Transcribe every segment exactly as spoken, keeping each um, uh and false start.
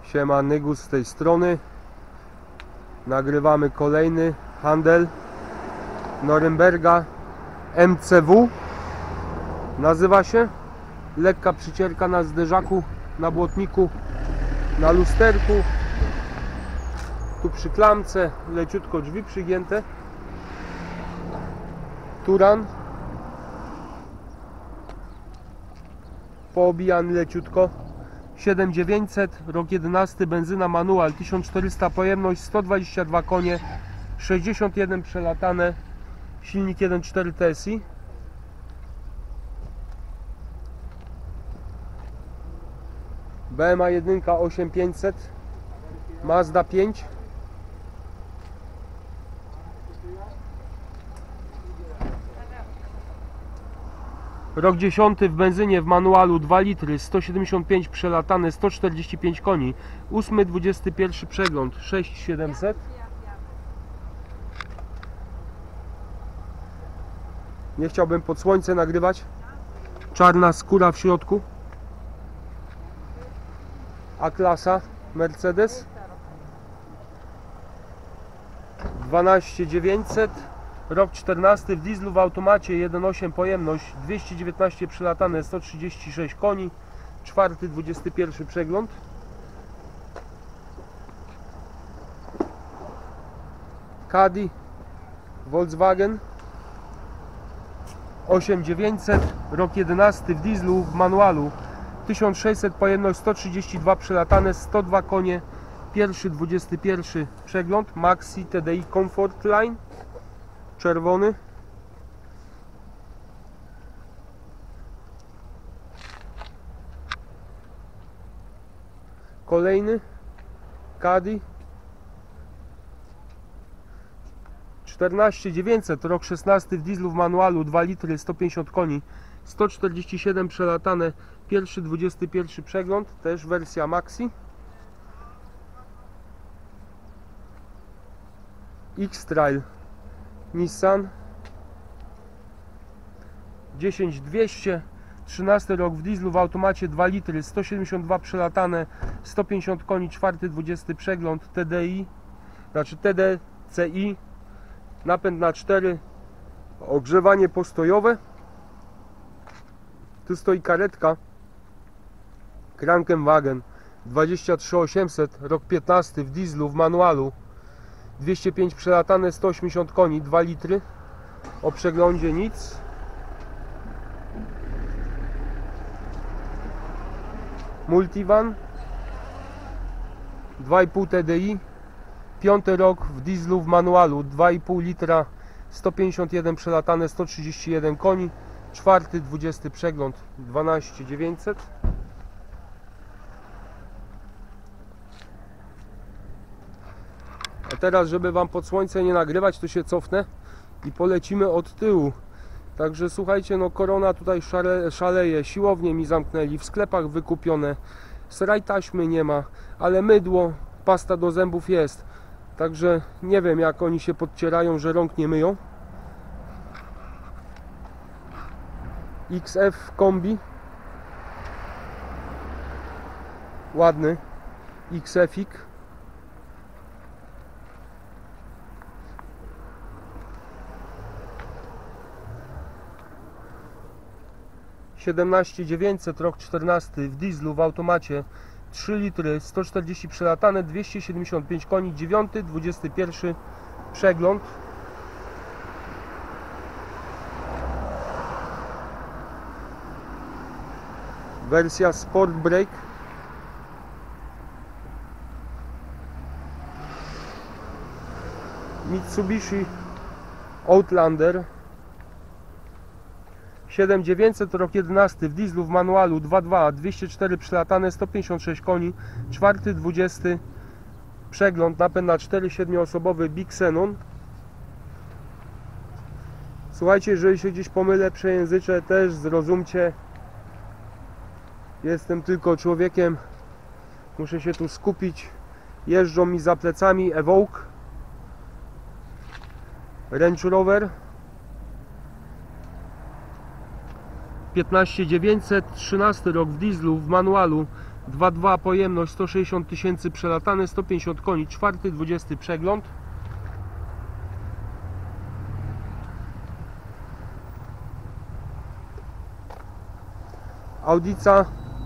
Siema, Nygus z tej strony. Nagrywamy kolejny handel Norymberga M C W. Nazywa się. Lekka przycierka na zderzaku, na błotniku, na lusterku. Tu przy klamce leciutko drzwi przygięte. Turan poobijany leciutko. siedem tysięcy dziewięćset, rok jedenasty, benzyna manual, tysiąc czterysta pojemność, sto dwadzieścia dwa konie, sześćdziesiąt jeden przelatane, silnik jeden przecinek cztery T S I. B M A jeden osiem tysięcy pięćset, Mazda pięć. Rok dziesiąty, w benzynie, w manualu, dwa litry, sto siedemdziesiąt pięć przelatane, sto czterdzieści pięć koni, ósmy dwudziesty pierwszy przegląd, sześć tysięcy siedemset. Nie chciałbym pod słońce nagrywać. Czarna skóra w środku. A-klasa Mercedes dwanaście tysięcy dziewięćset, rok czternasty, w dieslu, w automacie, jeden przecinek osiem pojemność, dwieście dziewiętnaście przelatane, sto trzydzieści sześć koni, czwarty dwudziesty pierwszy przegląd. Caddy Volkswagen osiem tysięcy dziewięćset, rok jedenasty, w dieslu, w manualu, tysiąc sześćset pojemność, sto trzydzieści dwa przelatane, sto dwa konie, pierwszy dwudziesty pierwszy przegląd. Maxi T D I Comfort Line, czerwony. Kolejny Caddy czternaście tysięcy dziewięćset, rok szesnasty, w dieslu, w manualu, dwa litry, sto pięćdziesiąt koni, sto czterdzieści siedem przelatane, pierwszy dwudziesty pierwszy przegląd, też wersja Maxi. X-Trail Nissan dziesięć tysięcy dwieście, trzynasty rok, w dieslu, w automacie, dwa litry, sto siedemdziesiąt dwa przelatane, sto pięćdziesiąt koni, czwarty dwudziesty przegląd, T D I, znaczy T D C I, napęd na cztery, ogrzewanie postojowe. Tu stoi karetka Krankenwagen dwadzieścia trzy tysiące osiemset, rok piętnasty, w dieslu, w manualu, dwieście pięć przelatane, sto osiemdziesiąt koni, dwa litry, o przeglądzie nic. Multivan dwa i pół T D I, piąty rok, w dieslu, w manualu, dwa i pół litra, sto pięćdziesiąt jeden przelatane, sto trzydzieści jeden koni, czwarty dwudziesty przegląd, dwanaście tysięcy dziewięćset. A teraz, żeby wam pod słońce nie nagrywać, to się cofnę i polecimy od tyłu. Także słuchajcie, no korona tutaj szale, szaleje, siłownie mi zamknęli, w sklepach wykupione, sraj taśmy nie ma, ale mydło, pasta do zębów jest. Także nie wiem, jak oni się podcierają, że rąk nie myją. X F kombi, ładny X F-ik. siedemnaście tysięcy dziewięćset, rok czternasty, w dieslu, w automacie, trzy litry, sto czterdzieści przelatane, dwieście siedemdziesiąt pięć koni, dziewiąty dwudziesty pierwszy przegląd. Wersja Sport Break. Mitsubishi Outlander siedem tysięcy dziewięćset, rok jedenasty, w dieslu, w manualu, dwa dwa, dwieście cztery przelatane, sto pięćdziesiąt sześć koni, czwarty dwudziesty przegląd, napęd na cztery, siedmioosobowy Big Xenon. Słuchajcie, jeżeli się gdzieś pomylę, przejęzyczę, też zrozumcie. Jestem tylko człowiekiem, muszę się tu skupić. Jeżdżą mi za plecami Evoque, Range Rover piętnaście tysięcy dziewięćset, trzynasty rok, w dieslu, w manualu, dwa przecinek dwa pojemność, sto sześćdziesiąt tysięcy przelatane, sto pięćdziesiąt koni, czwarty, dwudziesty przegląd. Audica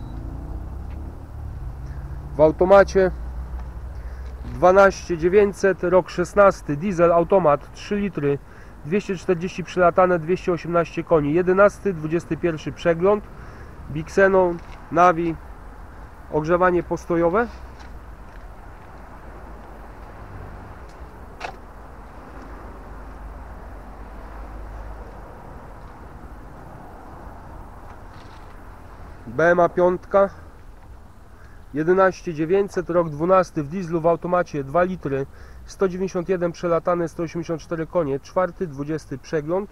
w automacie dwanaście tysięcy dziewięćset, rok szesnasty, diesel, automat, trzy litry, dwieście czterdzieści przelatane, dwieście osiemnaście koni, jedenasty, dwudziesty pierwszy przegląd, Bixenon, Navi, ogrzewanie postojowe. B M A pięć, jedenaście tysięcy dziewięćset, rok dwunasty, w dieslu, w automacie, dwa litry, sto dziewięćdziesiąt jeden przelatane, sto osiemdziesiąt cztery konie, czwarty, dwudziesty przegląd.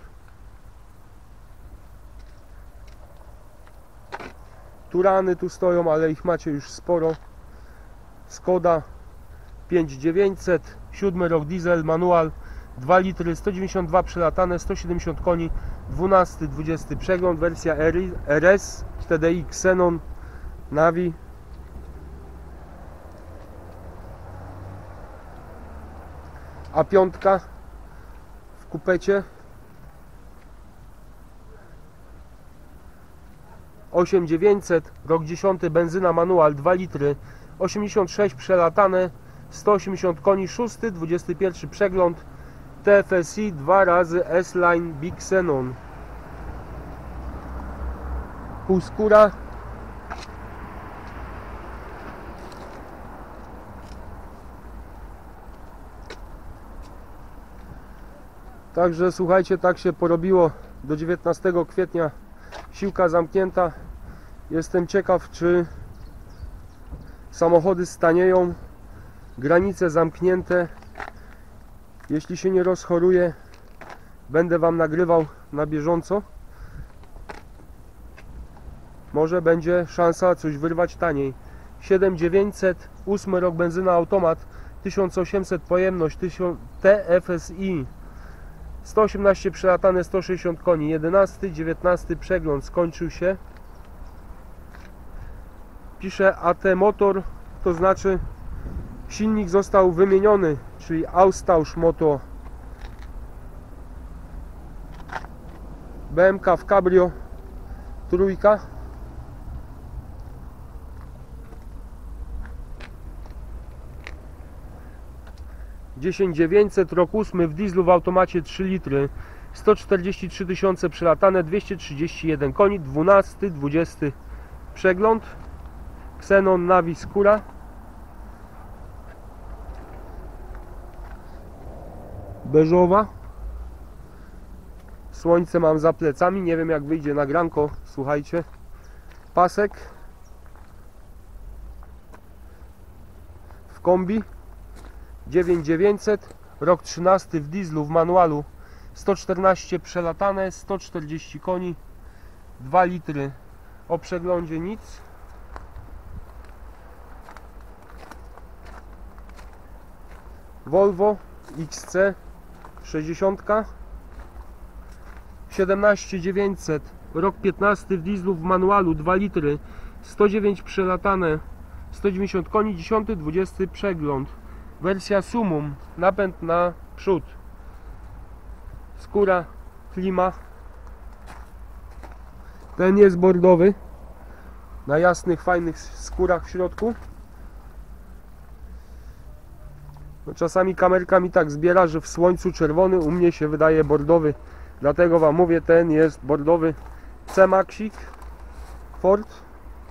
Turany tu stoją, ale ich macie już sporo. Skoda pięć tysięcy dziewięćset, siódmy rok, diesel, manual, dwa litry, sto dziewięćdziesiąt dwa przelatane, sto siedemdziesiąt koni, dwunasty, dwudziesty przegląd, wersja R S, T D I, Xenon, Navi. A pięć w kupecie, osiem tysięcy dziewięćset, rok dziesiąty, benzyna, manual, dwa litry, osiemdziesiąt sześć przelatane, sto osiemdziesiąt koni, szósty, dwudziesty pierwszy przegląd, T F S I, dwa razy S-Line, Bixenon. Półskóra, także słuchajcie, tak się porobiło do dziewiętnastego kwietnia, siłka zamknięta. Jestem ciekaw, czy samochody stanieją, granice zamknięte. Jeśli się nie rozchoruje, będę Wam nagrywał na bieżąco. Może będzie szansa coś wyrwać taniej. siedem tysięcy dziewięćset, ósmy rok, benzyna, automat, tysiąc osiemset pojemność, T F S I, sto osiemnaście przelatane, sto sześćdziesiąt koni, jedenasty, dziewiętnasty przegląd skończył się. Pisze A T motor, to znaczy silnik został wymieniony, czyli Austausch Motor. B M K w cabrio, trójka. dziesięć tysięcy dziewięćset, rok ósmy, w dieslu, w automacie, trzy litry, sto czterdzieści trzy tysiące przelatane, dwieście trzydzieści jeden koni, dwunasty, dwudziesty przegląd, Xenon, Navi, skóra. Beżowa. Słońce mam za plecami, nie wiem jak wyjdzie nagranko, słuchajcie. Pasek w kombi, dziewięć tysięcy dziewięćset, rok trzynasty, w dieslu, w manualu, sto czternaście przelatane, sto czterdzieści koni, dwa litry, o przeglądzie nic. Volvo X C sześćdziesiąt, siedemnaście tysięcy dziewięćset, rok piętnasty, w dieslu, w manualu, dwa litry, sto dziewięć przelatane, sto dziewięćdziesiąt koni, dziesiąty, dwudziesty przegląd. Wersja Summum, napęd na przód, skóra, klima. Ten jest bordowy, na jasnych, fajnych skórach w środku. No, czasami kamerka mi tak zbiera, że w słońcu czerwony, u mnie się wydaje bordowy. Dlatego Wam mówię, ten jest bordowy. C-Maxik Ford.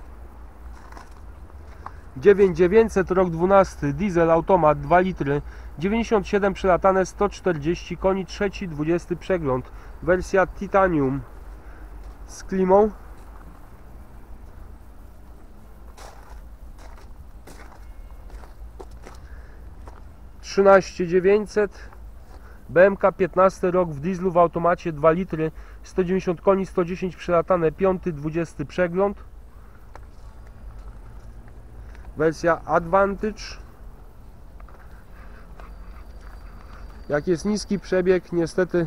dziewięć tysięcy dziewięćset, rok dwunasty, diesel, automat, dwa litry, dziewięćdziesiąt siedem przelatane, sto czterdzieści koni, trzeci, dwudziesty przegląd. Wersja Titanium z klimą. trzynaście tysięcy dziewięćset, B M K piętnasty rok, w dieslu, w automacie, dwa litry, sto dziewięćdziesiąt koni, sto dziesięć przelatane, piąty, dwudziesty przegląd. Wersja Advantage. Jak jest niski przebieg, niestety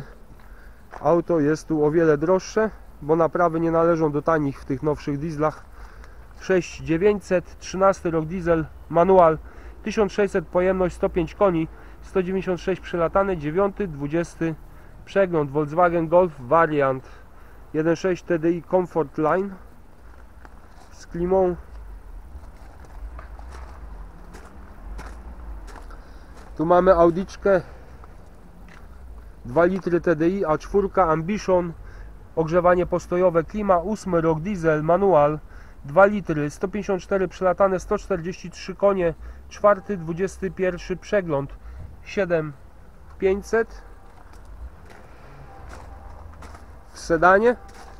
auto jest tu o wiele droższe, bo naprawy nie należą do tanich w tych nowszych dieslach. sześć tysięcy dziewięćset, trzynasty rok, diesel, manual, tysiąc sześćset pojemność, sto pięć koni, sto dziewięćdziesiąt sześć przelatane, dziewiąty dwudziesty przegląd, Volkswagen Golf Variant jeden przecinek sześć T D I Comfort Line z klimą. Tu mamy Audiczkę dwa litry T D I, A cztery Ambition, ogrzewanie postojowe, klima, ósmy rok, diesel, manual, dwa litry, sto pięćdziesiąt cztery przelatane, sto czterdzieści trzy konie, czwarty dwudziesty pierwszy przegląd, siedem tysięcy pięćset w sedanie.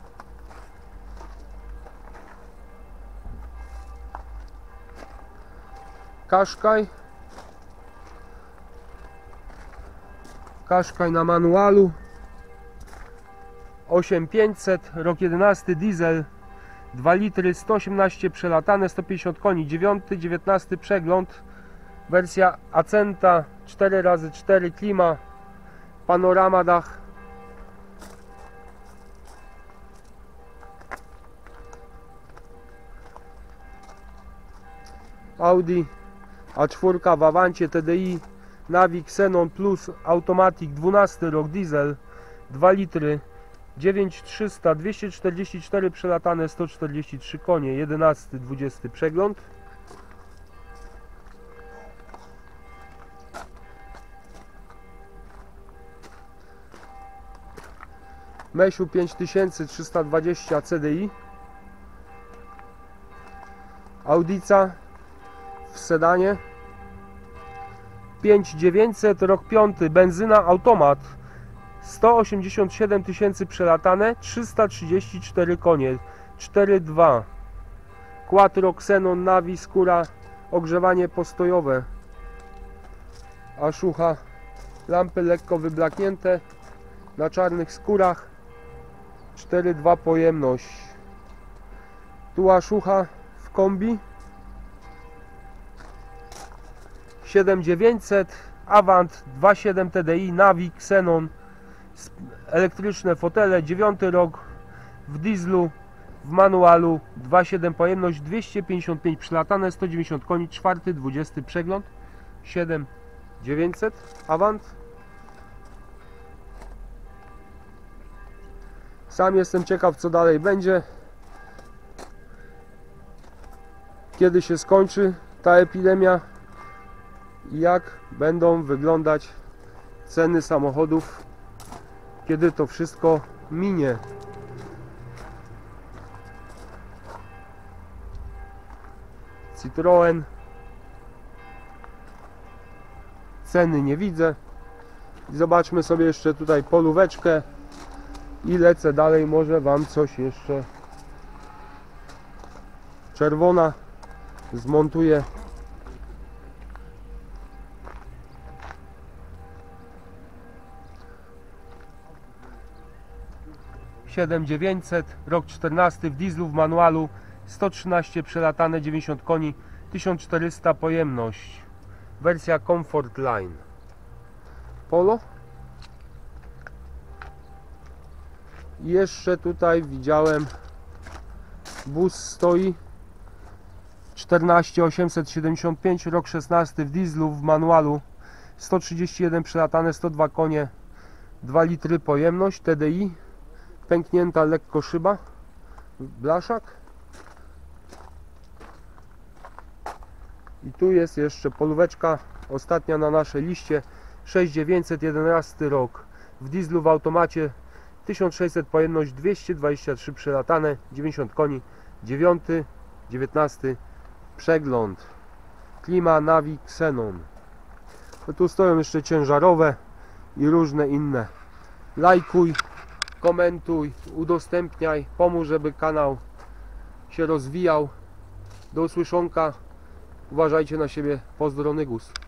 Qashqai, Qashqai na manualu, osiem tysięcy pięćset, rok jedenasty, diesel, dwa litry, sto osiemnaście przelatane, sto pięćdziesiąt koni, dziewiąty dziewiętnasty przegląd, wersja Acenta cztery razy cztery, klima, panorama dach. Audi A cztery w Avancie T D I, Navi Xenon Plus Automatic, dwunasty rok, diesel, dwa litry, dziewięć tysięcy trzysta, dwieście czterdzieści cztery przelatane, sto czterdzieści trzy konie, jedenasty dwudziesty przegląd. Mesiu pięć tysięcy trzysta dwadzieścia C D I, Audica w sedanie, pięć tysięcy dziewięćset, rok piąty, benzyna, automat, sto osiemdziesiąt siedem tysięcy przelatane, trzysta trzydzieści cztery konie, cztery dwa, Quattro Xenon Navi skóra, ogrzewanie postojowe, Aszucha, lampy lekko wyblaknięte na czarnych skórach, cztery dwa pojemność. Tu Aszucha w kombi, siedem tysięcy dziewięćset, Avant dwa przecinek siedem T D I, Navi Xenon, elektryczne fotele, dziewiąty rok, w dieslu, w manualu, dwa przecinek siedem pojemność, dwieście pięćdziesiąt pięć przelatane, sto dziewięćdziesiąt koni, czwarty dwudziesty przegląd, siedem tysięcy dziewięćset, Avant. Sam jestem ciekaw, co dalej będzie, kiedy się skończy ta epidemia i jak będą wyglądać ceny samochodów, kiedy to wszystko minie. Citroen, ceny nie widzę. I zobaczmy sobie jeszcze tutaj polóweczkę i lecę dalej, może wam coś jeszcze. Czerwona zmontuję. siedem tysięcy dziewięćset, rok czternasty, w dieslu, w manualu, sto trzynaście przelatane, dziewięćdziesiąt koni, tysiąc czterysta pojemność, wersja Comfort Line. Polo. I jeszcze tutaj widziałem, bus stoi, czternaście tysięcy osiemset siedemdziesiąt pięć, rok szesnasty, w dieslu, w manualu, sto trzydzieści jeden przelatane, sto dwa konie, dwa litry pojemność, T D I, pęknięta lekko szyba, blaszak. I tu jest jeszcze polóweczka, ostatnia na naszej liście, sześć tysięcy dziewięćset, jedenasty rok, w dieslu, w automacie, tysiąc sześćset pojemność, dwieście dwadzieścia trzy przelatane, dziewięćdziesiąt koni, dziewiąty dziewiętnasty przegląd, klima, Navi Xenon. No tu stoją jeszcze ciężarowe i różne inne. Lajkuj, komentuj, udostępniaj, pomóż, żeby kanał się rozwijał. Do usłyszonka, uważajcie na siebie, pozdro Nygus.